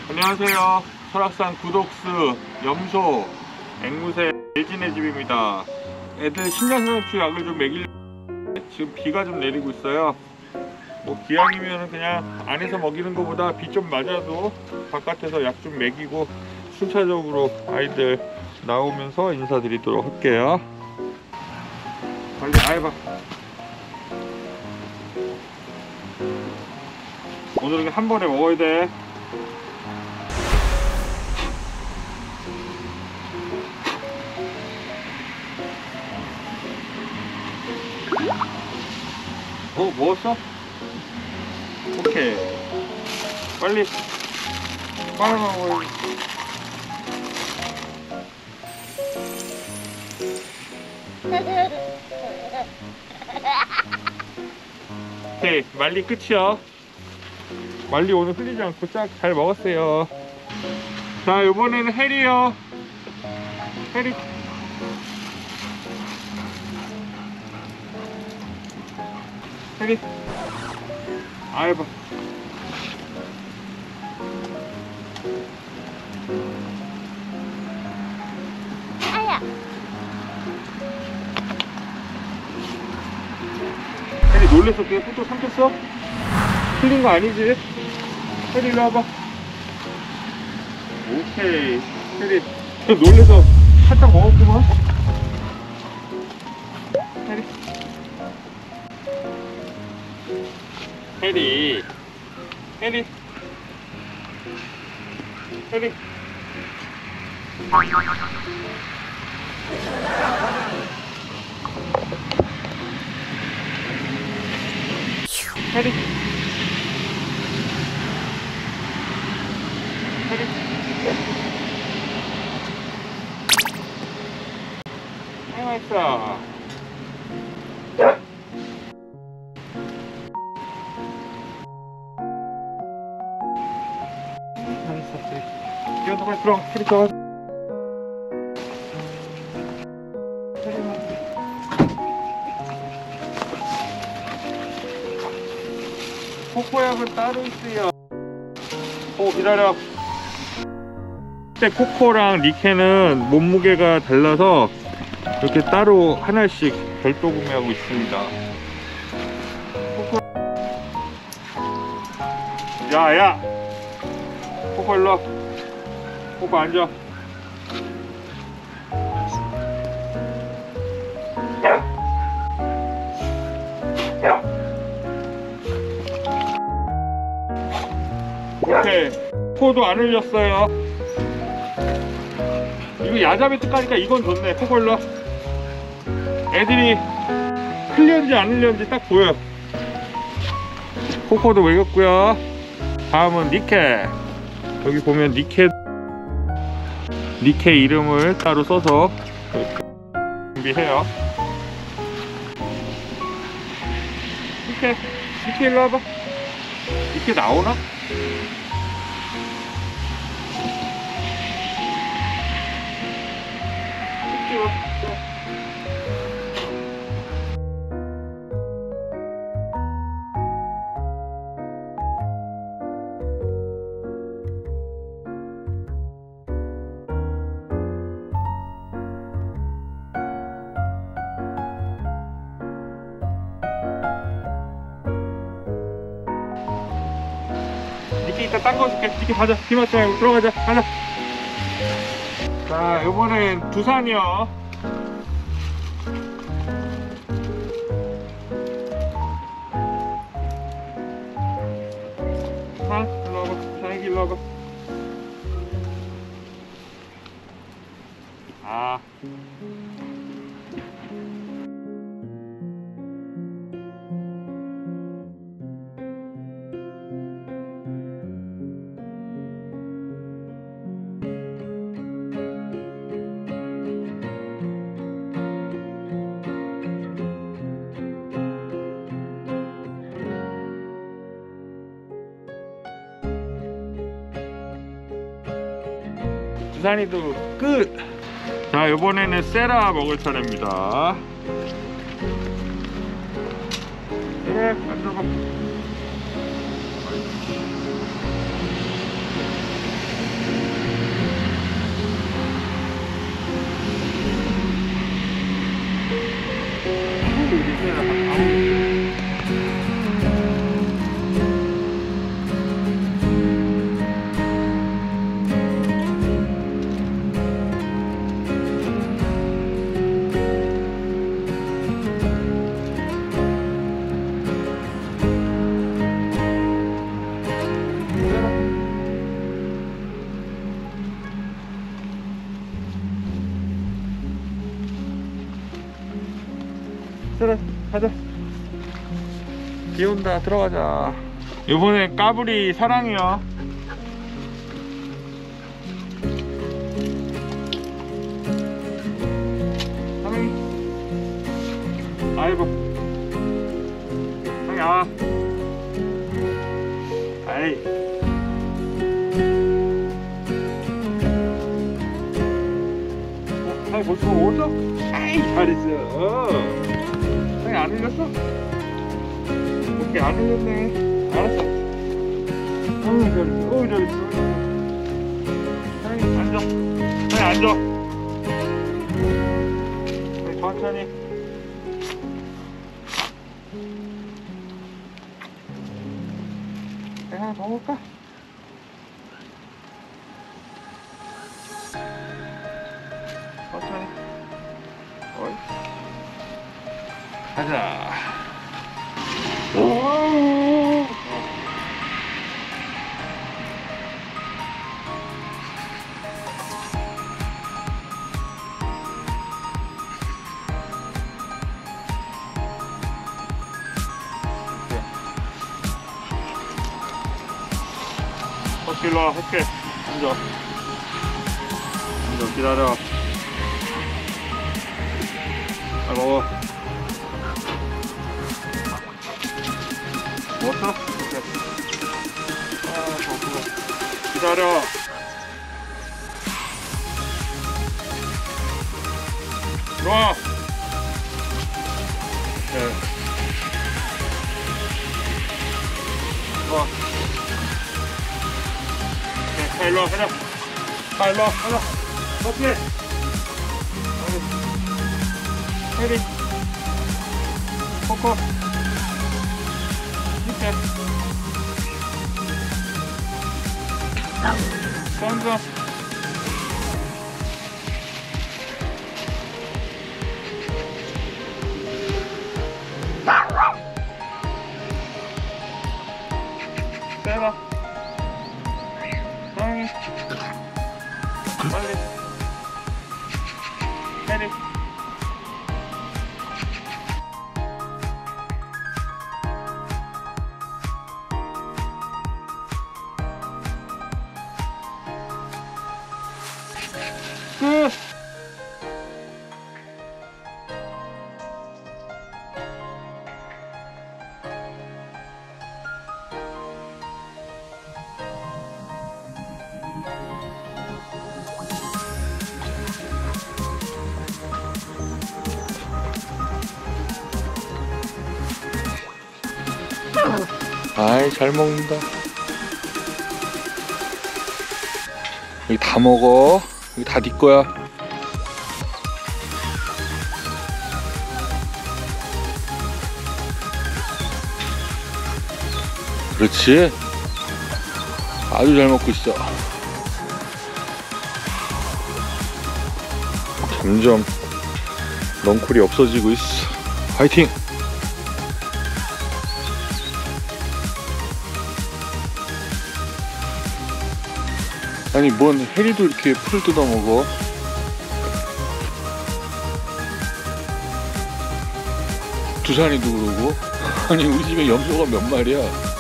안녕하세요. 설악산 구독스 염소 앵무새 예진의 집입니다. 애들 신장산수 약을 좀 먹이려고 지금 비가 좀 내리고 있어요. 뭐 기왕이면 그냥 안에서 먹이는 것보다 비 좀 맞아도 바깥에서 약 좀 먹이고 순차적으로 아이들 나오면서 인사드리도록 할게요. 빨리 아해봐. 오늘은 한 번에 먹어야 돼. 먹었어? 오케이. 빨리 먹어. 오케이, 말리 끝이요. 말리 오늘 흘리지 않고 쫙 잘 먹었어요. 자, 이번에는 해리요. 해리. 해리. 아이고. 아야. 해리 놀랬어? 그냥 또 삼켰어? 흘린 거 아니지? 해리 일로 와봐. 오케이. 해리 놀래서 살짝 먹었구만. 해리. 해리. 해리. 해리. 해리. 해리. 아이 맛있어. 이거 빨리 들어가. 해리 들어가. 코코약은 따로 있어요. 기다려. 코코랑 니케는 몸무게가 달라서 이렇게 따로 하나씩 별도 구매하고 있습니다. 코코. 야야, 코코 일로 와. 코코 앉아. 오케이. 코도 안 흘렸어요. 이거 야자베트 까니까 이건 좋네. 코코 일로 와. 애들이 흘렸는지 안 흘렸는지 딱 보여. 코코도 먹였고요. 다음은 니케. 여기 보면 니케 이름을 따로 써서 준비해요. 니케 일로 와봐. 니케 나오나? 니케 이따 딴 거 줄게. 니케 가자. 비 맞지 말고 들어가자. 가자. 자, 요번엔 두산이요. 두산 일로 와봐. 두산이 일로 와봐. 두산이도 끝! 자, 이번에는 세라 먹을 차례입니다. 네, 앉아봐. 들어 가자. 비 온다. 들어가자. 이번에 까불이 사랑이요. 사랑이. 아이고. 사랑이 와. 아이. 사랑이 벌써 오죠? 아이 잘했어. 사랑이 안 흘렸어? 오케이 안 흘렸네. 알았어. 잘했어. 잘했어. 사랑이 앉아. 사랑이 앉아. 사랑이 천천히. 내가 하나 더 먹을까? 천천히. 어이. 가자. 오. 일로 와, 할게. 앉아. 앉아, 기다려. 아, 먹어. 먹었어? 오케이. 아, 좋구나. 기다려. 들어와. 오케이. 들어와. 자, 일로 와, 가자. 자, 일로 와, 가자. 어떻게? 해리. 코코. 이렇게. 던져. 빼봐. 사랑해. 빨리. 해리. 끝. 아이 잘 먹는다. 여기 다 먹어. 여기 다 네 거야. 그렇지. 아주 잘 먹고 있어. 점점 넝쿨이 없어지고 있어. 화이팅! 아니 뭔 해리도 이렇게 풀을 뜯어 먹어. 두산이도 그러고. 아니 우리 집에 염소가 몇 마리야.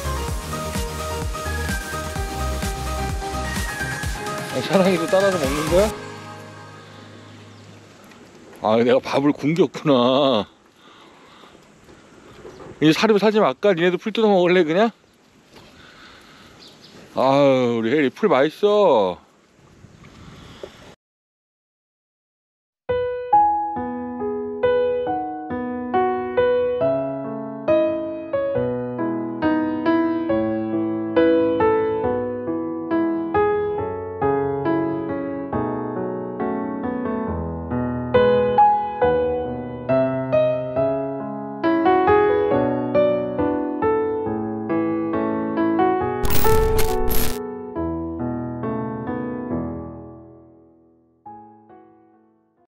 아, 사랑이도 따라서 먹는 거야? 아 내가 밥을 굶겼구나. 이제 사료를 사지 말까? 니네도 풀 뜯어 먹을래 그냥? 아유 우리 해리 풀 맛있어.